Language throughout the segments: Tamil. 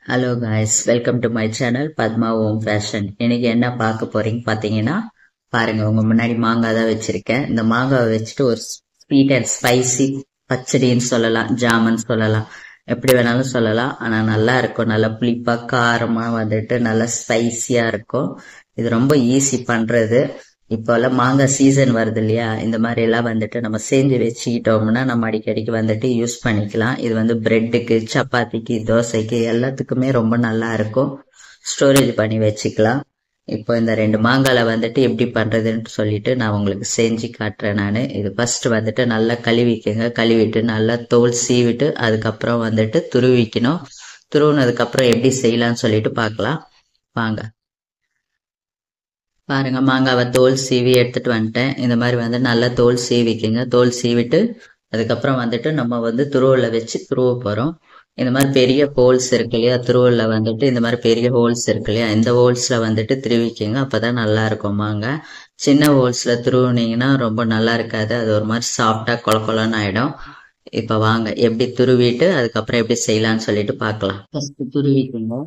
Hello guys, welcome to my channel Padma Om fashion. இன்னைக்கு என்ன பார்க்க போறீங்க பார்த்தீங்கன்னா, பாருங்க உங்க முன்னாடி மாங்காய் தான் வச்சிருக்கேன். இந்த மாங்காவை வச்சுட்டு ஒரு ஸ்வீட் அண்ட் ஸ்பைசி பச்சடின்னு சொல்லலாம், ஜாமன் சொல்லலாம், எப்படி வேணாலும் சொல்லலாம். ஆனா நல்லா இருக்கும், நல்லா புளிப்பா காரமா வந்துட்டு நல்லா ஸ்பைசியா இருக்கும். இது ரொம்ப ஈஸி பண்றது. இப்போ எல்லாம் மாங்காய் சீசன் வருது இல்லையா, இந்த மாதிரி எல்லாம் வந்துட்டு நம்ம செஞ்சு வச்சுக்கிட்டோம்னா நம்ம அடிக்கடிக்கு வந்துட்டு யூஸ் பண்ணிக்கலாம். இது வந்து பிரெட்டுக்கு, சப்பாத்திக்கு, தோசைக்கு எல்லாத்துக்குமே ரொம்ப நல்லா இருக்கும். ஸ்டோரேஜ் பண்ணி வச்சுக்கலாம். இப்போ இந்த 2 மாங்கால வந்துட்டு எப்படி பண்றதுன்னு சொல்லிட்டு நான் உங்களுக்கு செஞ்சு காட்டுறேன். நான் இது ஃபர்ஸ்ட் வந்துட்டு நல்லா கழுவிக்கங்க. கழுவிட்டு நல்லா தோல் சீவிட்டு அதுக்கப்புறம் வந்துட்டு துருவிக்கணும். துருவினதுக்கு அப்புறம் எப்படி செய்யலாம்னு சொல்லிட்டு பார்க்கலாம் வாங்க. பாருங்க, மாங்காவை தோல் சீவி எடுத்துட்டு வந்துட்டேன். இந்த மாதிரி வந்து நல்லா தோல் சீவிக்குங்க. தோல் சீவிட்டு அதுக்கப்புறம் வந்துட்டு நம்ம வந்து துருவல வச்சு துருவ போறோம். இந்த மாதிரி பெரிய ஹோல்ஸ் இருக்கு இல்லையா, துருவல்ல வந்துட்டு இந்த மாதிரி பெரிய ஹோல்ஸ் இருக்கு இல்லையா, இந்த ஹோல்ஸ்ல வந்துட்டு திருவிக்குங்க. அப்பதான் நல்லா இருக்கும் மாங்காய். சின்ன ஹோல்ஸ்ல துருவுனீங்கன்னா ரொம்ப நல்லா இருக்காது, அது ஒரு மாதிரி சாப்பிட்டா கொல கொலன்னு ஆயிடும். இப்ப வாங்க எப்படி துருவிட்டு அதுக்கப்புறம் எப்படி செய்யலாம்னு சொல்லிட்டு பார்க்கலாம். ஃபர்ஸ்ட் துருவிக்குங்க.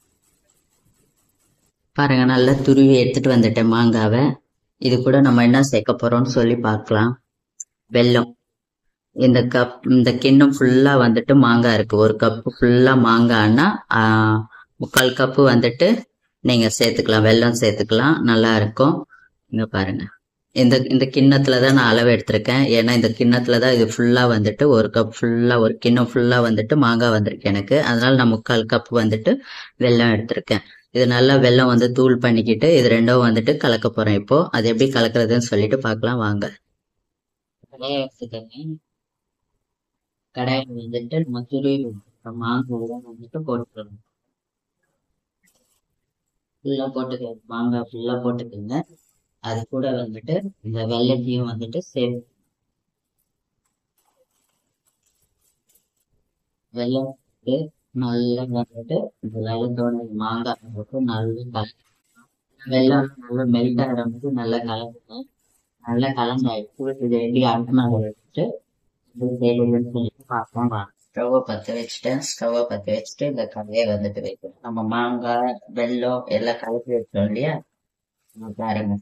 பாருங்க, நல்லா துருவி எடுத்துட்டு வந்துட்டேன் மாங்காவை. இது கூட நம்ம என்ன சேர்க்க போறோம்னு சொல்லி பார்க்கலாம். வெல்லம். இந்த கிண்ணம் ஃபுல்லா வந்துட்டு மாங்காய் இருக்கு. ஒரு கப்பு ஃபுல்லா மாங்காய்னா 3/4 கப்பு வந்துட்டு நீங்க சேர்த்துக்கலாம், வெல்லம் சேர்த்துக்கலாம், நல்லா இருக்கும். இங்க பாருங்க, இந்த இந்த கிண்ணத்துல தான் நான் அளவு எடுத்திருக்கேன். ஏன்னா இந்த கிண்ணத்துல தான் இது ஃபுல்லா வந்துட்டு ஒரு கப் ஃபுல்லா, ஒரு கிண்ணம் ஃபுல்லா வந்துட்டு மாங்காய் வந்திருக்கு எனக்கு. அதனால நான் 3/4 கப் வந்துட்டு வெல்லம் எடுத்திருக்கேன். இது நல்லா வெல்லம் வந்து தூள் பண்ணிக்கிட்டு இது ரெண்டும் வந்துட்டு கலக்க போறேன். இப்போ அது எப்படி கலக்குறதுன்னு சொல்லிட்டு பார்க்கலாம் வாங்க. கடாயை எடுத்துக்கங்க. கடாயில் வந்துட்டு நம்ம துருவி மாங்காய் வந்துட்டு போட்டுக்கணும். ஃபுல்லா போட்டுக்கோங்க, மாங்காய் ஃபுல்லா போட்டுக்கோங்க. அது கூட வந்துட்டு இந்த வெள்ளத்தையும் வந்துட்டு சேர்த்து வெள்ளம் போட்டு நல்லா வந்துட்டு இந்த வெள்ளத்தோட மாங்காய் போட்டு நல்லா வெள்ளம் நல்லா மெல்ட் ஆகிற மாதிரி நல்லா கலந்து, நல்லா கலந்தாயிடுச்சு. இது எப்படி அடுப்பில் வச்சுட்டு இது செய்யறதுன்னு சொல்லிட்டு பார்ப்போம் வாங்க. ஸ்டவ்வை பற்ற வச்சுட்டேன். ஸ்டவ்வை பற்ற வச்சுட்டு இந்த கதையை வந்துட்டு வைக்கணும். நம்ம மாங்காய் வெல்லம் எல்லாம் கலக்கி வச்சோம் இல்லையா, பாருங்க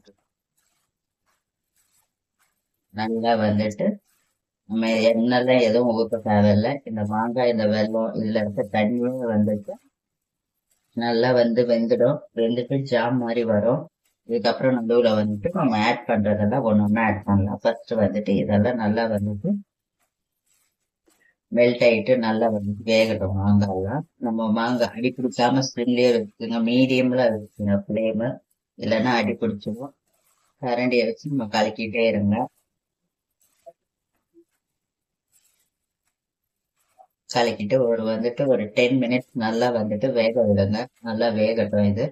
நல்லா வந்துட்டு நம்ம எண்ணெய்லாம் எதுவும் ஊற்ற தேவையில்லை. இந்த மாங்காய் இந்த வெல்லம் இதுல இருக்க தண்ணியே வந்துட்டு நல்லா வந்து வெந்துடும். வெந்துட்டு ஜாம் மாதிரி வரும். இதுக்கப்புறம் நடுவில் வந்துட்டு நம்ம ஆட் பண்றதெல்லாம் ஒன்று ஒன்றா ஆட் பண்ணலாம். ஃபர்ஸ்ட் வந்துட்டு இதெல்லாம் நல்லா வந்துட்டு மெல்ட் ஆயிட்டு நல்லா வந்து வேகட்டும் மாங்காய்லாம். நம்ம மாங்காய் அடி பிடிக்காம ஸ்ப்ரிங்லேயே வச்சுக்கோங்க, மீடியம்ல வச்சுக்கோங்க ஃப்ளேமு, இல்லைன்னா அடி பிடிச்சிடும். கரண்டியை வச்சு நம்ம கலக்கிட்டே இருங்க. கலக்கிட்டு ஒரு 10 மினிட்ஸ் நல்லா வந்துட்டு வேக விடுங்க. நல்லா வேகட்டும். இது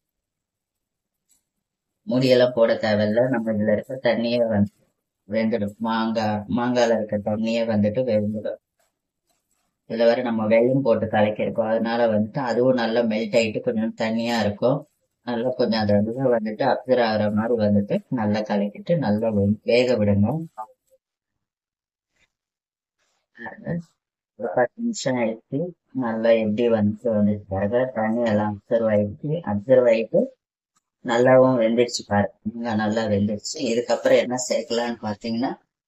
மூடியெல்லாம் போட தேவையில்ல. நம்ம இதுல இருக்க தண்ணியே வந்து வெந்துடும். மாங்கால இருக்க தண்ணியே வந்துட்டு வெந்துடும். இதுல வேற நம்ம வெல்லம் போட்டு கலக்கிருக்கோம், அதனால வந்துட்டு அதுவும் நல்லா மெல்ட் ஆயிட்டு கொஞ்சம் தண்ணியா இருக்கும். நல்லா கொஞ்சம் அது வந்துட்டு அப்சர்வ் ஆகுற மாதிரி வந்துட்டு நல்லா கலக்கிட்டு நல்லா வேக விடுங்க. ஒரு 10 நிமிஷம் ஆயிடுச்சு. நல்லா எப்படி வந்துட்டு தண்ணி எல்லாம் அப்சர்வ் ஆயிட்டு நல்லாவும் வெந்துடுச்சு. பாருங்க நல்லா வெந்துடுச்சு. இதுக்கப்புறம் என்ன சேர்க்கலாம்னு பாத்தீங்கன்னா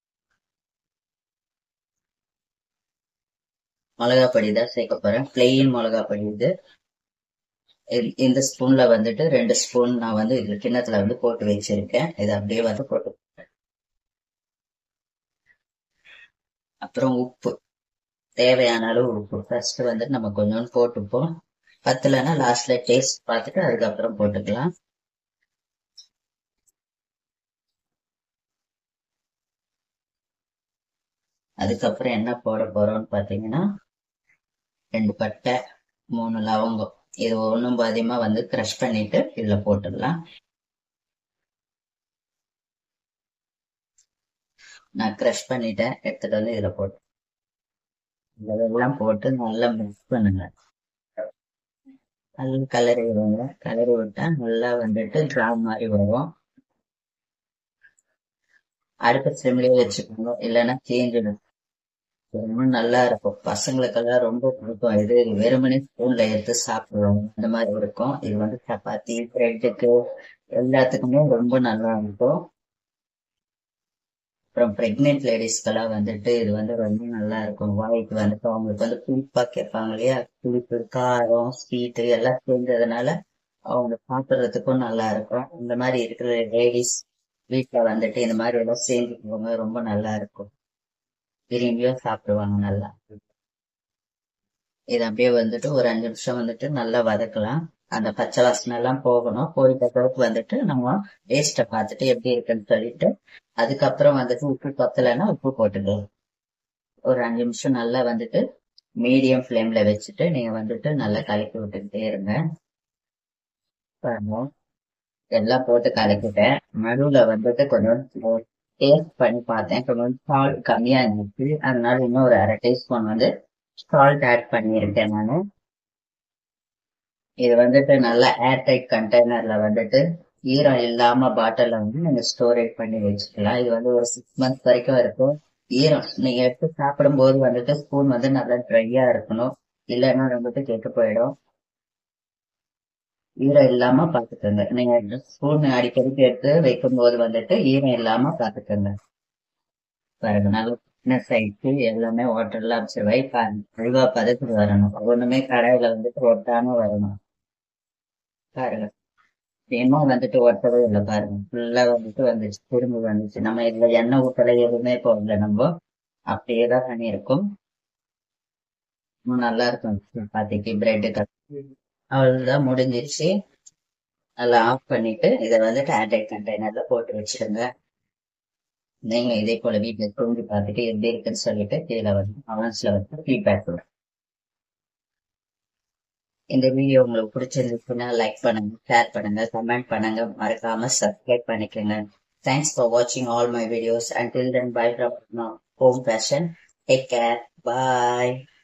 மிளகா பொடி தான் சேர்க்க போறேன். பிளெயின் மிளகா பொடி இது. இந்த ஸ்பூன்ல வந்துட்டு 2 ஸ்பூன் நான் வந்து இதுல கிண்ணத்துல வந்து போட்டு வச்சிருக்கேன். இதை அப்படியே வந்து போட்டு, அப்புறம் உப்பு, தேவையான அளவு உப்பு ஃபர்ஸ்ட் வந்துட்டு நம்ம கொஞ்சோண்டு போட்டுப்போம். பத்தலைன்னா லாஸ்ட்ல டேஸ்ட் பார்த்துட்டு அதுக்கப்புறம் போட்டுக்கலாம். அதுக்கப்புறம் என்ன போட போறோம்னு பாத்தீங்கன்னா 2 பட்டை, 3 லவங்கம், இது ஒண்ணும் பாதியமா வந்து கிரஷ் பண்ணிட்டு இதுல போட்டுடலாம். நான் கிரஷ் பண்ணிட்டேன், எடுத்துட்டு வந்து இதுல போட்டு இதெல்லாம் போட்டு நல்லா மிக்ஸ் பண்ணுங்க. நல்லா கலரி விடுங்க. கலரி விட்டா நல்லா வந்துட்டு டிராப் மாதிரி வரும். அடுப்பு சிம்லயே வச்சுக்கோங்க, இல்லைன்னா தீஞ்சிடும். ரொம்ப நல்லா இருக்கும். பசங்களுக்கெல்லாம் ரொம்ப பிடிக்கும். இது வெறுமனே ஸ்பூன்ல எடுத்து சாப்பிடுவோம். இந்த மாதிரி இருக்கும். இது வந்து சப்பாத்தி, பிரெட்டுக்கு எல்லாத்துக்குமே ரொம்ப நல்லா இருக்கும். அப்புறம் பிரெக்னென்ட் லேடிஸ்க்கெல்லாம் வந்துட்டு இது வந்து ரொம்ப நல்லா இருக்கும். வாய்க்கு வந்துட்டு அவங்களுக்கு வந்து புளிப்பா கேட்பாங்க இல்லையா? புளிப்பு, காரம், ஸ்வீட்டு எல்லாம் சேர்ந்ததுனால அவங்க சாப்பிட்றதுக்கும் நல்லா இருக்கும். இந்த மாதிரி இருக்கிற லேடிஸ் வீட்டுல வந்துட்டு இந்த மாதிரி எல்லாம் செஞ்சுக்குவாங்க. ரொம்ப நல்லா இருக்கும். விரும்பியும் சாப்பிடுவாங்க நல்லா. இது அப்படியே வந்துட்டு ஒரு 5 நிமிஷம் வந்துட்டு நல்லா வதக்கலாம். அந்த பச்சை வாசனை எல்லாம் போகணும். போயிட்ட பிறகு வந்துட்டு நம்ம டேஸ்ட்டை பார்த்துட்டு எப்படி இருக்குன்னு சொல்லிட்டு அதுக்கப்புறம் வந்துட்டு உப்பு பத்தலைன்னா உப்பு போட்டுக்கலாம். ஒரு 5 நிமிஷம் நல்லா வந்துட்டு மீடியம் ஃப்ளேம்ல வச்சுட்டு நீங்க வந்துட்டு நல்லா கலக்கி விட்டுக்கிட்டே இருங்க. பாருங்க, எல்லாம் போட்டு கலக்கிட்டேன். நடுவுல வந்துட்டு கொஞ்சம் டேஸ்ட் பண்ணி பார்த்தேன். கொஞ்சம் சால்ட் கம்மியா இருந்துச்சு. அதனால இன்னும் ஒரு அரை டீஸ்பூன் வந்து சால்ட் ஆட் பண்ணியிருக்கேன் நானு. இது வந்துட்டு நல்லா ஏர்டைட் கண்டெய்னர்ல வந்துட்டு ஈரம் இல்லாம பாட்டில வந்து நீங்க ஸ்டோரேஜ் பண்ணி வச்சுக்கலாம். இது வந்து ஒரு 6 மந்த்ஸ் வரைக்கும் இருக்கும். ஈரம் நீங்க எடுத்து சாப்பிடும் போது வந்துட்டு ஸ்பூன் வந்து நல்லா ட்ரையா இருக்கணும். இல்லைன்னா வந்துட்டு கெட்டு போயிடும். ஈரம் இல்லாம பாத்துக்கோங்க. நீங்க ஸ்பூன் அடிக்கடிக்கு எடுத்து வைக்கும் போது வந்துட்டு ஈரம் இல்லாம பாத்துக்கோங்க. பாருங்க, நல்லா திக்னஸ் ஆயிடுச்சு. எல்லாமே வாட்டர்ல அப்சர்வ் ஆகி பாருங்க, அல்வா பதத்துக்கு வரணும். ஒண்ணுமே கடாயில வந்துட்டு ஒட்டாம வரணும். பாருங்க, இன்னும் வந்துட்டு ஒட்டவே இல்லை. பாருங்க, ஃபுல்லா வந்துட்டு வந்துச்சு, திரும்பி வந்துச்சு. நம்ம இதுல எண்ணெய் ஊத்தல, எதுவுமே போடல நம்ம. அப்படியே தான் பண்ணியிருக்கோம். இன்னும் நல்லா இருக்கும் சப்பாத்திக்கு, பிரெட்டுக்கு. அவ்வளவுதான், முடிஞ்சிருச்சு. நல்லா ஆஃப் பண்ணிட்டு இதை வந்துட்டு ஏர்டைட் கண்டெய்னர்ல போட்டு வச்சிருங்க. நீங்க இதே போல வீட்டுல தூங்கி பார்த்துட்டு எப்படி இருக்குன்னு சொல்லிட்டு கீழே வந்து கமெண்ட்ஸ்ல வந்து ஃபீட்பேக் கொடுங்க. இந்த வீடியோ உங்களுக்கு பிடிச்சிருந்துச்சுன்னா லைக் பண்ணுங்க, ஷேர் பண்ணுங்க, கமெண்ட் பண்ணுங்க, மறக்காம சப்ஸ்கிரைப் பண்ணிக்கோங்க. Thanks for watching all my videos. Until then, bye from Home Fashion. Take care. Bye.